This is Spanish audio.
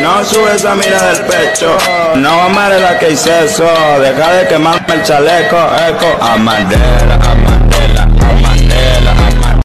no sube esa mira del pecho. No amaré la que hice eso, deja de quemarme el chaleco, eco. A Mandela,